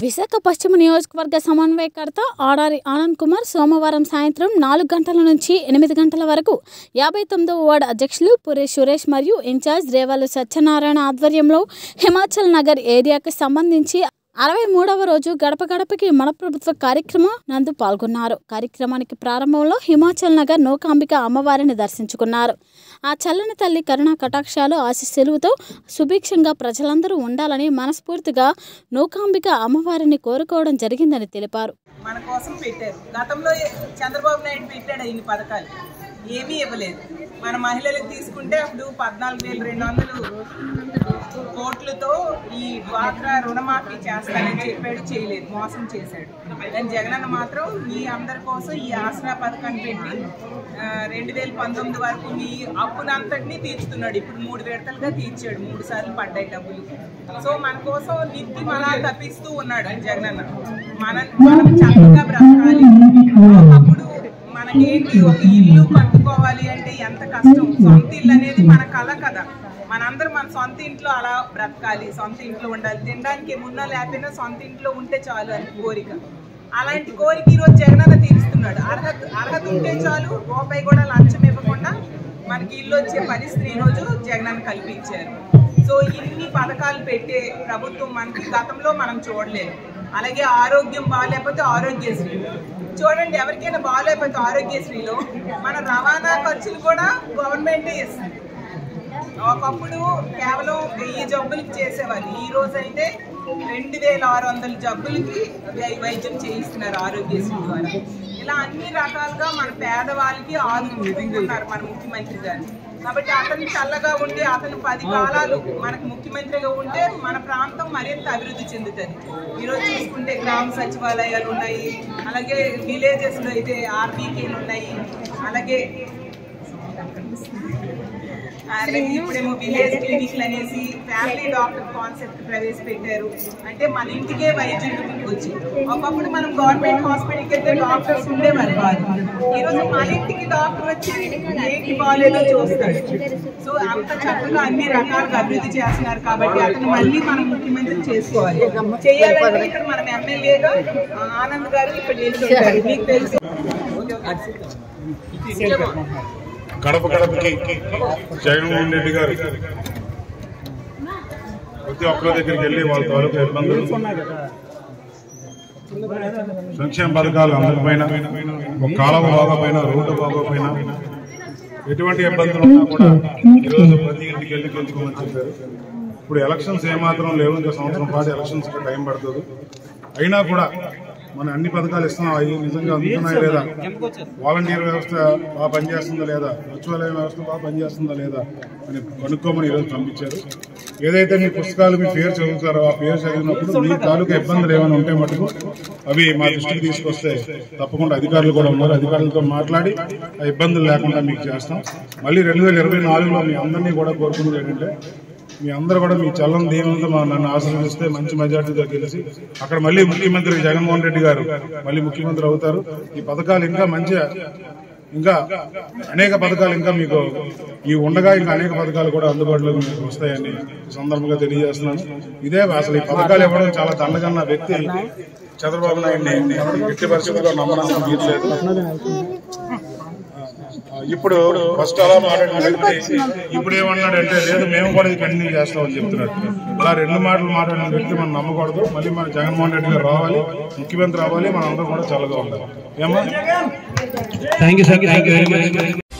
విశాఖ పశ్చిమ నియోజకవర్గ సమన్వయకర్త ఆడారి ఆనంద్ కుమార్ సోమవారం సాయంత్రం 4 గంటల నుంచి 8 గంటల వరకు 59వ వార్డు అధ్యక్షులు పురే సురేష్ మరియు ఇన్ఛార్జ్ రేవాలు సత్యనారాయణ ఆధ్వర్యంలో హిమాచల్ నగర్ ఏరియాకి సంబంధించి 63వ రోజు గడప గడపకి మన ప్రభుత్వ కార్యక్రమం నందు పాల్గొన్నారు. కార్యక్రమానికి ప్రారంభంలో హిమాచల్ నగర్ నూకాంబిక అమ్మవారిని దర్శించుకున్నారు. ఆ చల్లని తల్లి కరుణా కటాక్షాలు ఆశీస్సులతో సుభిక్షంగా ప్రజలందరూ ఉండాలని మనస్ఫూర్తిగా నూకాంబిక అమ్మవారిని కోరుకోవడం జరిగిందని తెలిపారు. మన కోసం పెట్టారు. గతంలో చంద్రబాబు నాయుడు పెట్టాడు ఇన్ని పథకాలు, ఏమీ ఇవ్వలేదు. మన మహిళలకు తీసుకుంటే అప్పుడు 14,200 కోట్లతో ఈ డ్వాక్రా రుణమాఫీ చేస్తానని చెప్పాడు, చేయలేదు, మోసం చేశాడు. కానీ జగనన్న మాత్రం మీ అందరి కోసం ఈ ఆసరా పథకాన్ని పెట్టి 2019 వరకు మీ అప్పునంతటినీ తీర్చుతున్నాడు. ఇప్పుడు 3 విడతలుగా తీర్చాడు, 3 సార్లు పడ్డాయి డబ్బులు. సో మన కోసం నిత్యం అలా తప్పిస్తూ ఉన్నాడు జగనన్న. మనం చక్కగా బ్రతకాలి. అప్పుడు మనకేంటి, ఒక ఇల్లు కట్టుకోవాలి అంటే ఎంత కష్టం. సొంత ఇల్లు అనేది మన కళ కదా. మనందరూ మన సొంత ఇంట్లో అలా బ్రతకాలి, సొంత ఇంట్లో ఉండాలి. తినడానికి మున్నా లేకపోయినా సొంత ఇంట్లో ఉంటే చాలు అని కోరిక. అలాంటి కోరిక ఈరోజు జగనన్న తీరుస్తున్నాడు. అర్హత ఉంటే చాలు, రూపాయి కూడా లంచం ఇవ్వకుండా మనకి ఇల్లు వచ్చే పరిస్థితి ఈరోజు జగనన్న కల్పించారు. సో ఇన్ని పథకాలు పెట్టే ప్రభుత్వం మనకి గతంలో మనం చూడలేదు. అలాగే ఆరోగ్యం బాగాలేకపోతే ఆరోగ్యశ్రీ చూడండి, ఎవరికైనా బాగాలేకపోతే ఆరోగ్యశ్రీలో మన రవాణా ఖర్చులు కూడా గవర్నమెంటే ఇస్తుంది. ఒకప్పుడు కేవలం 1000 జబ్బులకి చేసేవాళ్ళు, ఈ రోజు అయితే 2600 జబ్బులకి వైద్యం చేయిస్తున్నారు ఆరోగ్యశ్రీ ద్వారా. ఇలా అన్ని రకాలుగా మన పేదవాళ్ళకి ఆదుకుంటున్నారు మన ముఖ్యమంత్రి గారు. కాబట్టి అతను చల్లగా ఉండి అతను 10 కాలాలు మనకు ముఖ్యమంత్రిగా ఉంటే మన ప్రాంతం మరింత అభివృద్ధి చెందుతుంది. ఈరోజు చూసుకుంటే గ్రామ సచివాలయాలు ఉన్నాయి, అలాగే విలేజెస్లో అయితే ఆర్బీకేలు ఉన్నాయి, అలాగే ఇప్పుడేమో విలేజ్ క్లినిక్లు అనేసి ఫ్యామిలీ డాక్టర్ కాన్సెప్ట్ ప్రవేశపెట్టారు. అంటే మన ఇంటికే వైద్యులు వచ్చి, ఒకప్పుడు మనం గవర్నమెంట్ హాస్పిటల్కి వెళ్తే డాక్టర్స్ ఉండేవారు కాదు. ఈరోజు మన ఇంటికి డాక్టర్ వచ్చి ఏంటి బాగాలేదో చూస్తాడు. సో అంత చక్కగా అన్ని రకాలుగా అభివృద్ధి చేస్తున్నారు. కాబట్టి అతను మళ్ళీ మనం ముఖ్యమంత్రి చేసుకోవాలి. చేయాలంటే ఇక్కడ మనం ఎమ్మెల్యేగా ఆనంద్ గారు ఇక్కడ నిలుచుంటారు, మీకు తెలుసు. గడప గడపకి జగన్మోహన్ రెడ్డి గారు ప్రతి ఒక్కరి దగ్గరికి వెళ్ళి వాళ్ళ తాలూకా ఇబ్బందులు, సంక్షేమ పథకాలు అందరిపైన, ఒక కాలం బాగోపోయినా, రోడ్డు బాగోపోయినా, ఎటువంటి ఇబ్బందులు ఉన్నా కూడా ఈరోజు ప్రతి ఇంటికి వెళ్ళి గెలుచుకోమని చెప్పారు. ఇప్పుడు ఎలక్షన్స్ ఏమాత్రం లేవు, ఇంకా సంవత్సరం పాటు ఎలక్షన్స్ టైం పడుతుంది. అయినా కూడా మనం అన్ని పథకాలు ఇస్తున్నాం, అవి నిజంగా అందుతున్నాయి లేదా, వాలంటీర్ వ్యవస్థ బాగా పనిచేస్తుందా లేదా, సచివాలయం వ్యవస్థ బాగా పనిచేస్తుందా లేదా అని కనుక్కోమని ఈరోజు పంపించారు. ఏదైతే మీ పుస్తకాలు మీ పేరు చదువుతారో ఆ పేరు చదివినప్పుడు మీ తాలూకా ఇబ్బందులు ఏమైనా ఉంటే మటుకు అవి మా దృష్టికి తీసుకొస్తే తప్పకుండా అధికారులు కూడా ఉన్నారు, అధికారులతో మాట్లాడి ఆ ఇబ్బందులు లేకుండా మీకు చేస్తాం. మళ్ళీ 2024లో మీ అందరినీ కూడా కోరుకున్నది ఏంటంటే, మీ అందరూ కూడా మీ చల్లని దీవెనలతో నన్ను ఆశీర్వదిస్తే మంచి మెజార్టీతో గెలిచి అక్కడ మళ్ళీ ముఖ్యమంత్రి జగన్మోహన్ రెడ్డి గారు మళ్ళీ ముఖ్యమంత్రి అవుతారు. ఈ పథకాలు ఇంకా మంచిగా, ఇంకా అనేక పథకాలు ఇంకా మీకు ఈ ఉండగా ఇంకా అనేక పథకాలు కూడా అందుబాటులోకి మీకు వస్తాయని సందర్భంగా తెలియజేస్తున్నాను. ఇదే అసలు ఈ పథకాలు ఇవ్వడం చాలా దండగన్న వ్యక్తి చంద్రబాబు నాయుడిని ఎట్టి పరిస్థితుల్లో నమ్మడం తీర్లేదు. ఇప్పుడు ఫస్ట్ అలా మాట్లాడిన వ్యక్తి ఇప్పుడు ఏమన్నాడంటే, లేదు మేము కూడా ఇది కంటిన్యూ చేస్తామని చెప్తున్నాడు. అలా 2 మాటలు మాట్లాడిన వ్యక్తి మనం నమ్మకూడదు. మళ్ళీ మన జగన్మోహన్ రెడ్డి గారు రావాలి, ముఖ్యమంత్రి రావాలి, మన అందరూ కూడా చల్లగా ఉండాలి. ఏమో.